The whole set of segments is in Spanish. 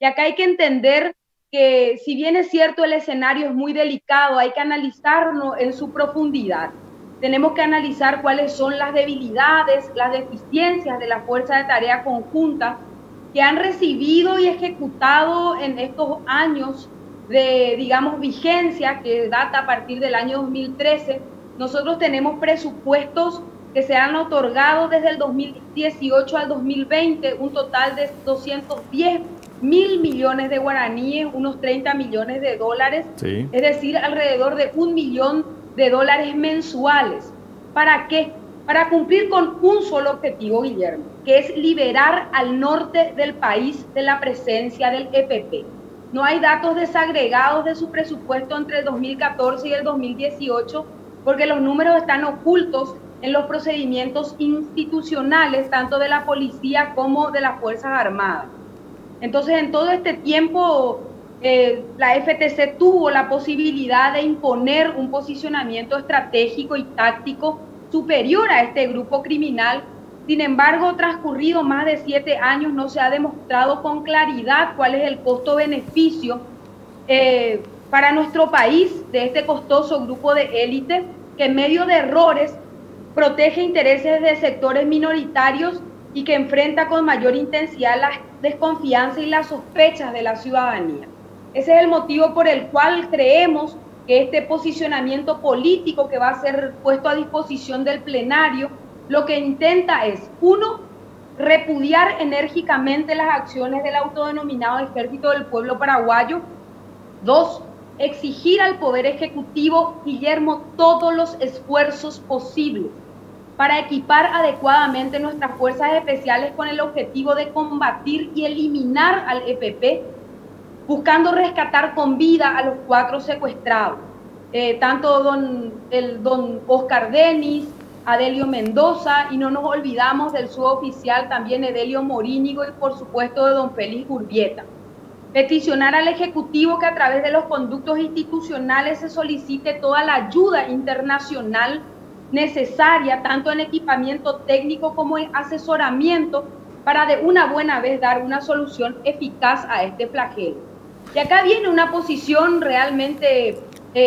Y acá hay que entender que si bien es cierto el escenario es muy delicado, hay que analizarlo en su profundidad. Tenemos que analizar cuáles son las debilidades, las deficiencias de la Fuerza de Tarea Conjunta que han recibido y ejecutado en estos años de, digamos, vigencia, que data a partir del año 2013. Nosotros tenemos presupuestos que se han otorgado desde el 2018 al 2020, un total de 210.000 millones de guaraníes, unos 30 millones de dólares, Sí. es decir, alrededor de 1 millón de dólares mensuales. ¿Para qué? Para cumplir con un solo objetivo, Guillermo, que es liberar al norte del país de la presencia del EPP. No hay datos desagregados de su presupuesto entre el 2014 y el 2018 porque los números están ocultos en los procedimientos institucionales, tanto de la policía como de las Fuerzas Armadas. Entonces, en todo este tiempo, la FTC tuvo la posibilidad de imponer un posicionamiento estratégico y táctico superior a este grupo criminal. Sin embargo, transcurrido más de 7 años, no se ha demostrado con claridad cuál es el costo-beneficio para nuestro país de este costoso grupo de élite que en medio de errores protege intereses de sectores minoritarios y que enfrenta con mayor intensidad la desconfianza y las sospechas de la ciudadanía. Ese es el motivo por el cual creemos que este posicionamiento político que va a ser puesto a disposición del plenario, lo que intenta es, uno, repudiar enérgicamente las acciones del autodenominado Ejército del Pueblo Paraguayo. Dos, exigir al Poder Ejecutivo, Guillermo, todos los esfuerzos posibles para equipar adecuadamente nuestras fuerzas especiales con el objetivo de combatir y eliminar al EPP, buscando rescatar con vida a los 4 secuestrados, tanto don Oscar Denis, Adelio Mendoza, y no nos olvidamos del suboficial también Edelio Morínigo y por supuesto de don Félix Urbieta. Peticionar al Ejecutivo que a través de los conductos institucionales se solicite toda la ayuda internacional necesaria, tanto en equipamiento técnico como en asesoramiento, para de una buena vez dar una solución eficaz a este flagelo. Y acá viene una posición realmente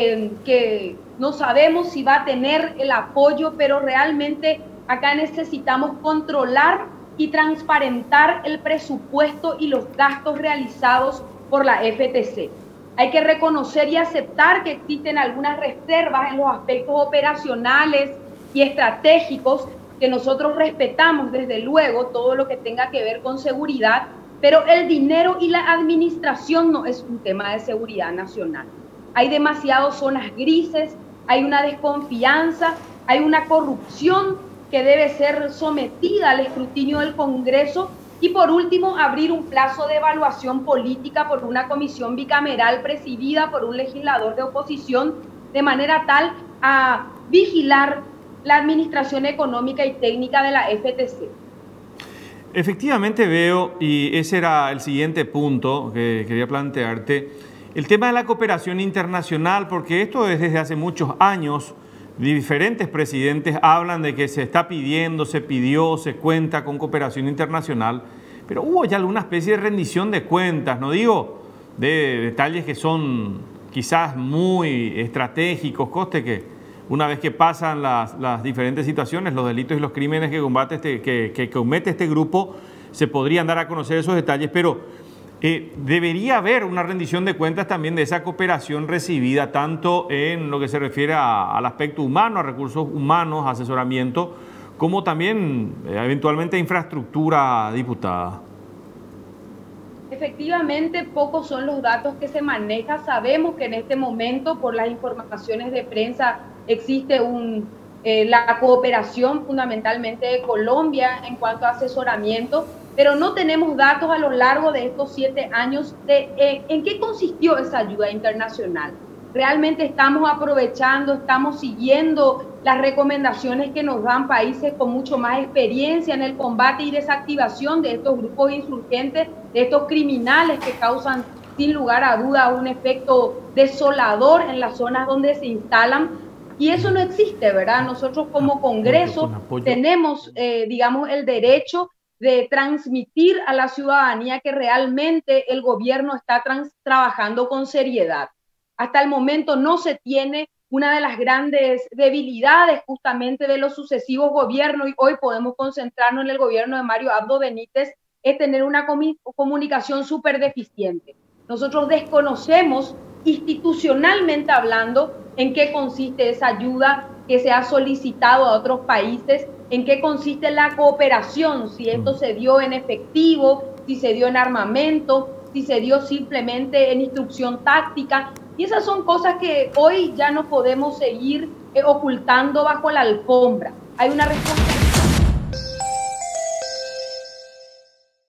que no sabemos si va a tener el apoyo, pero realmente acá necesitamos controlar y transparentar el presupuesto y los gastos realizados por la FTC. Hay que reconocer y aceptar que existen algunas reservas en los aspectos operacionales y estratégicos que nosotros respetamos, desde luego, todo lo que tenga que ver con seguridad, pero el dinero y la administración no es un tema de seguridad nacional. Hay demasiadas zonas grises, hay una desconfianza, hay una corrupción que debe ser sometida al escrutinio del Congreso. Y por último, abrir un plazo de evaluación política por una comisión bicameral presidida por un legislador de oposición, de manera tal a vigilar la administración económica y técnica de la FTC. Efectivamente veo, y ese era el siguiente punto que quería plantearte, el tema de la cooperación internacional, porque esto es desde hace muchos años. Diferentes presidentes hablan de que se está pidiendo, se pidió, se cuenta con cooperación internacional, pero hubo ya alguna especie de rendición de cuentas, no digo de detalles que son quizás muy estratégicos, coste que una vez que pasan las diferentes situaciones, los delitos y los crímenes que comete este grupo, se podrían dar a conocer esos detalles, pero debería haber una rendición de cuentas también de esa cooperación recibida, tanto en lo que se refiere al aspecto humano, a recursos humanos, asesoramiento, como también eventualmente a infraestructura, diputada. Efectivamente, pocos son los datos que se manejan. Sabemos que en este momento, por las informaciones de prensa, existe la cooperación fundamentalmente de Colombia en cuanto a asesoramiento, pero no tenemos datos a lo largo de estos 7 años de en qué consistió esa ayuda internacional. Realmente estamos aprovechando, estamos siguiendo las recomendaciones que nos dan países con mucho más experiencia en el combate y desactivación de estos grupos insurgentes, de estos criminales que causan sin lugar a duda un efecto desolador en las zonas donde se instalan. Y eso no existe, ¿verdad? Nosotros como Congreso tenemos, digamos, el derecho de transmitir a la ciudadanía que realmente el gobierno está trabajando con seriedad. Hasta el momento no se tiene una de las grandes debilidades justamente de los sucesivos gobiernos, y hoy podemos concentrarnos en el gobierno de Mario Abdo Benítez, es tener una comunicación súper deficiente. Nosotros desconocemos institucionalmente hablando en qué consiste esa ayuda que se ha solicitado a otros países, en qué consiste la cooperación, si esto se dio en efectivo, si se dio en armamento, si se dio simplemente en instrucción táctica. Y esas son cosas que hoy ya no podemos seguir ocultando bajo la alfombra. Hay una responsabilidad